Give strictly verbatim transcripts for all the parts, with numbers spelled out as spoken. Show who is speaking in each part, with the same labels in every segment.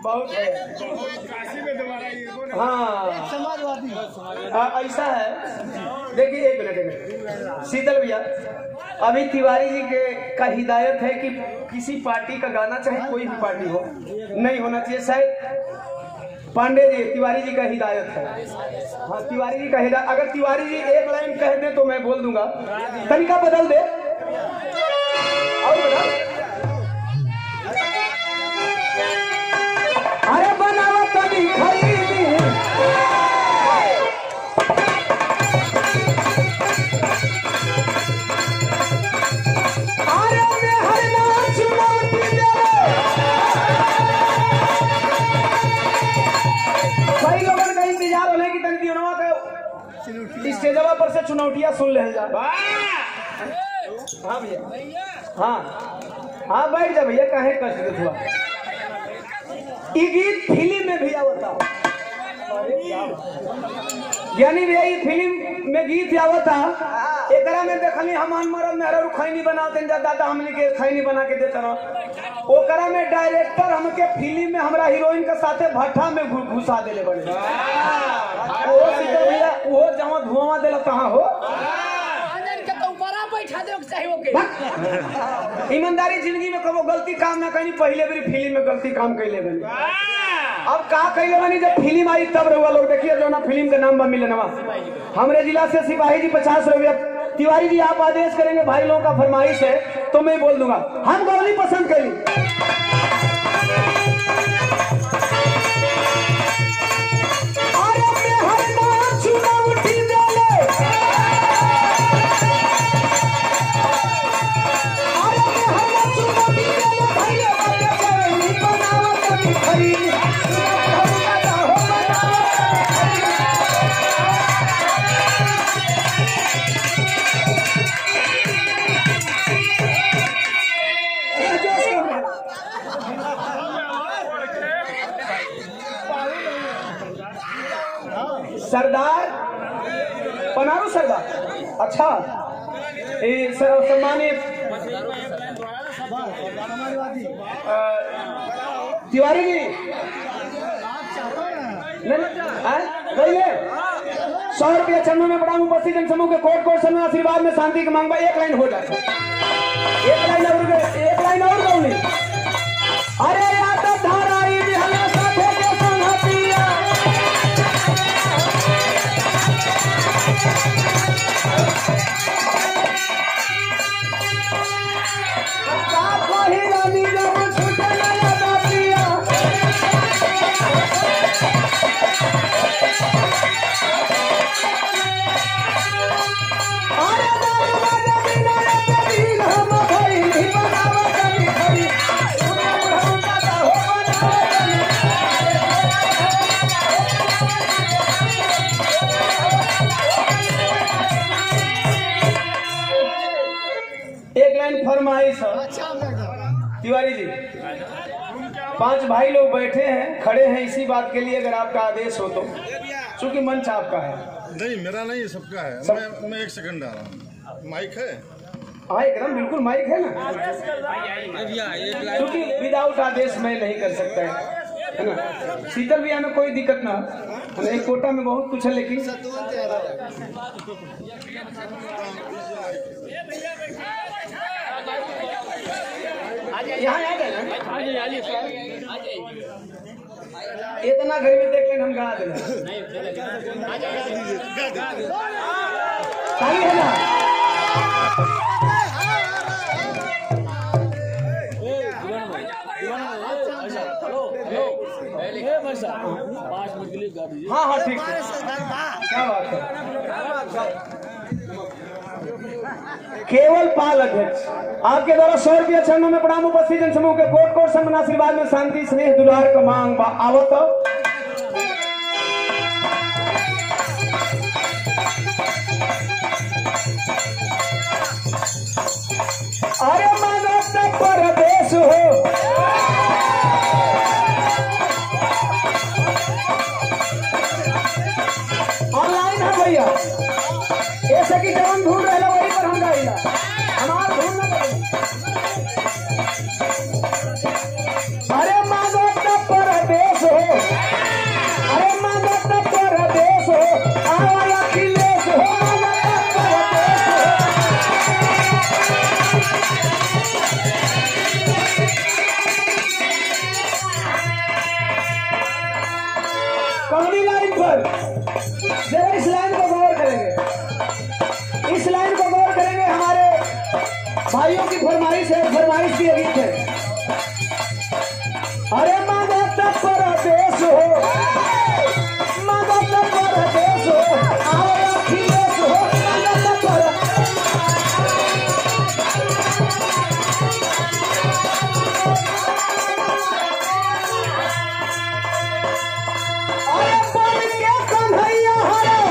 Speaker 1: बहुत है। हाँ
Speaker 2: समाजवादी
Speaker 1: ऐसा है। देखिए एक मिनट एक मिनट शीतल भैया, अभी तिवारी जी के का हिदायत है कि किसी पार्टी का गाना चाहे कोई भी पार्टी हो नहीं होना चाहिए। शायद पांडे जी तिवारी जी का हिदायत है। हाँ तिवारी जी का हिदायत, अगर तिवारी जी एक लाइन कह दे तो मैं बोल दूंगा, तरीका बदल दे और बदल। अरे बनावा कभी खरीदी अरे मैं हर नाच चुनौती दे। कई लोगों का इंतजार होने की तंगी होना का स्टेजवा पर से चुनौतियां सुन ले जा। हाँ भैया हाँ हाँ बैठ जा भैया, काहे कष्ट दे थोड़ा। ये गीत फिल्म में भी आवता ज्ञानी भैया, ये फिल्म में गीत आवता एकरा में देखली हमान मरद में हर खैनी बनाते दादा हमने के खैनी बना के देते रहो। ओकरा में डायरेक्टर हमके फिल्म में हमरा हीरोइन के साथे भट्ठा में घुसा देले बड़े। वो सीधे भैया वो जहाँ धुआं देला कहाँ हो ईमानदारी जिंदगी में कबो गलती काम ना करी, पहले भी फिल्म में गलती काम कैले बनी। अब का कैले बनी जब फिल्म आई तब रहुआ लोग देखिए जो ना फिल्म का नाम बा मिले नवा। हमरे जिला से सिपाही जी पचास रुपया। तिवारी जी आप आदेश करेंगे, भाई लोगों का फरमाइश है तो मैं बोल दूंगा। हम गवली पसंद करी सरदार पनारू सरदार। अच्छा सम्मानित तिवारी जी सौ रुपया चरणों में बड़ा उपस्थित जनसमूह के कोट कोट समय आशीर्वाद में शांति की मांग। एक लाइन हो जाए, एक लाइन और एक लाइन और बोलनी। अरे याद धाराई फरमाइश। तिवारी जी पांच भाई लोग बैठे हैं खड़े हैं इसी बात के लिए, अगर आपका आदेश हो तो, चूंकि मंच आपका है।
Speaker 3: नहीं मेरा नहीं सबका है। सब... मैं, मैं एक सेकंड आ रहा हूँ। माइक है?
Speaker 1: हाँ एकदम बिल्कुल माइक है ना, क्योंकि विदाउट आदेश मैं नहीं कर सकता है ना। शीतल भैया में कोई दिक्कत ना, नहीं कोटा में बहुत कुछ है लेकिन यहाँ आ गए ना, इतना घर में देख लें हम गा दें है ना। हाँ हाँ ठीक है, क्या बात है। केवल पाल अध्यक्ष आपके द्वारा सौ रुपया चरणों में प्रणाम उपस्थित जनसमूह के कोट कोट सम्मान आशीर्वाद में शांति स्नेह दुलार का मांग आवत। अरे मानव परदेश हो ऑनलाइन है भैया, ऐसे की जवान ढूंढ रहे वही पर हम गाइला हमारा ढूंढना पड़ेगा। अरे मानव परदेश कौनी लाइन पर जरा इस लाइन को गौर करेंगे, इस लाइन को गौर करेंगे। हमारे भाइयों की फरमाइश है, फरमाइश की गीत है। अरे मांगो तब परदेश हो, मांगो तब परदेश हो, आओ अखिलेश हो, मांगो तब अरे बन के कन्हैया हरो।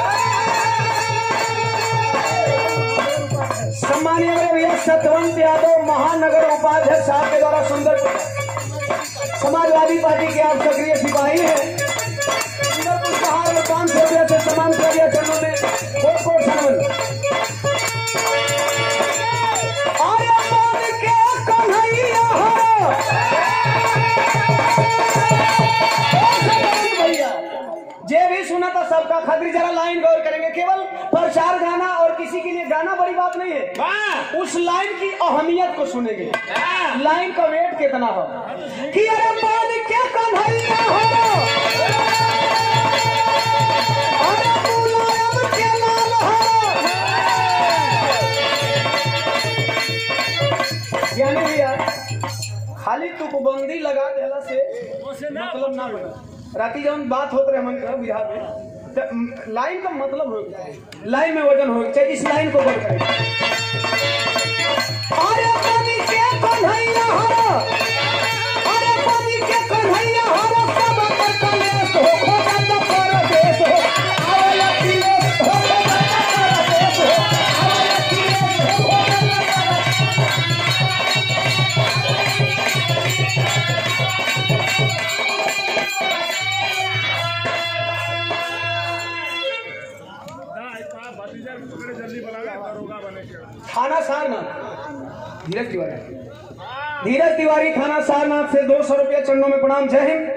Speaker 1: सम्मानीय मेरे भैया सतवंत यादव महानगर उपाध्यक्ष साहब के द्वारा सुंदर समाजवादी पार्टी के आप सक्रिय सिपाही हैं। सुंदरपुर पहाड़ में पांच सौ रुपया से सम्मान किया गया चरणों में कोट कोट सम्मान। अरे बन के कन्हैया हरो। भैया जे भी सुना था सबका खातिर जरा लाइन गौर करेंगे। केवल प्रचार गाना और किसी के लिए गाना बड़ी बात नहीं है, उस लाइन की अहमियत को सुनेंगे। लाइन का वेट कितना हो कि अरे बन के कन्हैया हो, अरे मुलायम के लाल हो। यानी भैया खाली तुकबंदी लगा देला से मतलब ना बना। राती जब बात होते रहे मन का बिहार में तो लाइन का मतलब हो गया, लाइन में वजन हो गया। इस लाइन को गौर करें। अरे बनी के कन्हैया हो, अरे बनी के कन्हैया हो, सब पर कलेश हो, खोजा तो परदेश हो, आओ अखिलेश हो, खोजा तो परदेश हो, आओ अखिलेश हो, थाना सारनाथ धीरज तिवारी, धीरज तिवारी थाना सारनाथ से दो सौ रुपया चरणों में प्रणाम। जय हिंद।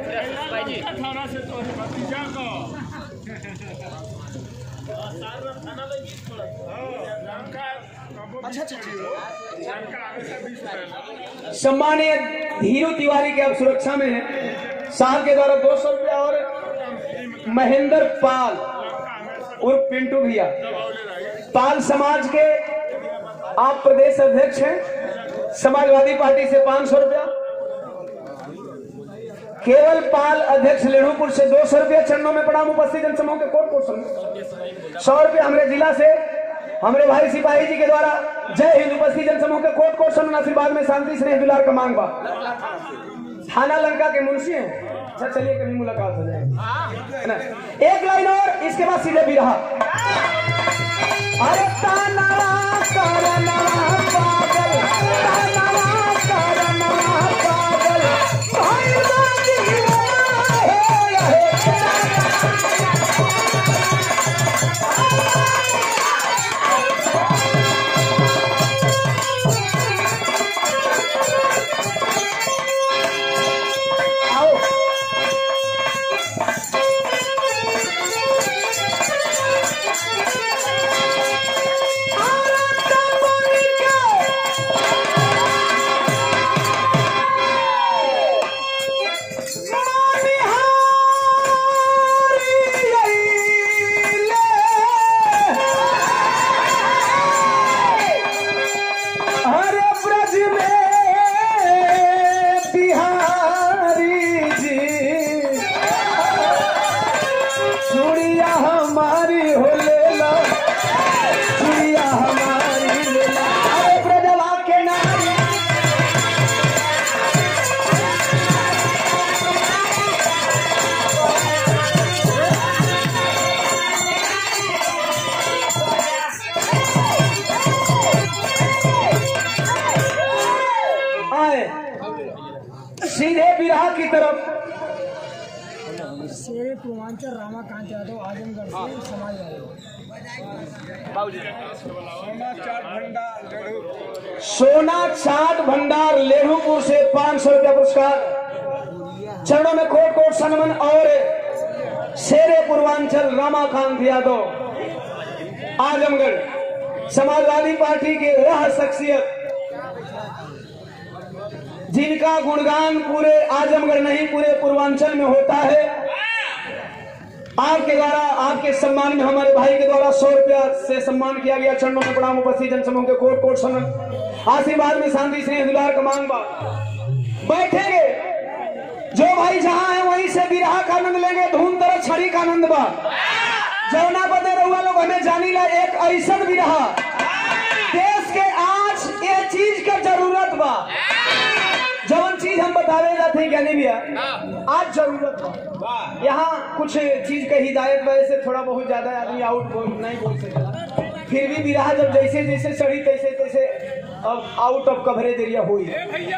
Speaker 1: सम्मानीय धीरू तिवारी के अब सुरक्षा में है, साहब के द्वारा दो सौ रुपया। और महेंद्र पाल उर्फ पिंटू भैया, पाल समाज के आप प्रदेश अध्यक्ष हैं, समाजवादी पार्टी से पांच सौ रुपया। केवल पाल अध्यक्ष लेढ़ूपुर से दो सौ रुपया चरणों में प्रणाम। उपस्थित जनसमूह के कोट कोट सौ रुपया हमारे जिला से हमारे भाई सिपाही जी के द्वारा। जय हिंद। उपस्थित जनसमूह के कोट कोट सम्मान आशीर्वाद में शांति स्नेह दुलार का मांग बा। थाना लंका के मुंशी हैं। अच्छा चलिए कभी मुलाकात हो जाएगी ना। एक लाइन और इसके बाद सीधे भी रहा। अरे ताना ताना पागल, ताना ताना पागल, भाई दीवाना है सीधे बिरहा की तरफ।
Speaker 2: शेरे पूर्वांचल रामाकांत यादव आजमगढ़ से समाजवादी।
Speaker 1: सोना चाट भंडार लेढ़ूपुर से पांच सौ रुपया पुरस्कार। चरणों में कोट कोट सम्मान। और शेरे पूर्वांचल रामाकांत यादव आजमगढ़ समाजवादी पार्टी के वह शख्सियत जिनका गुणगान पूरे आजमगढ़ नहीं पूरे पूर्वांचल में होता है, आपके द्वारा आपके सम्मान में हमारे भाई के द्वारा सौ रुपया से सम्मान किया गया। चरणों में प्रणाम उपस्थित जनसमूह के कोट कोट सनन आशीर्वाद में शांति स्नेह दुलार का मांग बा। बैठेंगे जो भाई जहां है वहीं से विरहा का आनंद लेंगे। धूम तरह छड़ी का आनंद बा जौना बदे रहुआ लोग हमें जानी ला एक ऐसा विरहा देश के आज ये चीज का जरूरत बा। जवन चीज हम बतावे जाते हैं ज्ञानी भैया आज जरूरत बा। यहाँ कुछ चीज का हिदायत वजह से थोड़ा बहुत ज्यादा आदमी आउट बोल नहीं बोल सकता, फिर भी विरहा जब जैसे जैसे चढ़ी तैसे तैसे अब आउट ऑफ कवरेज एरिया हुई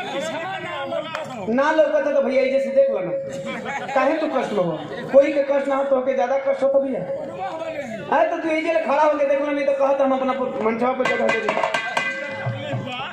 Speaker 1: ना लौकता तो भैया जैसे देख लो ना काहे तू कष्ट लो कोई के कष्ट ना हो तो के ज्यादा कष्ट हो तो भैया अरे तो तू ये खड़ा होके देख लो नहीं तो कहता हम अपना मंचवा पर जगह दे दे।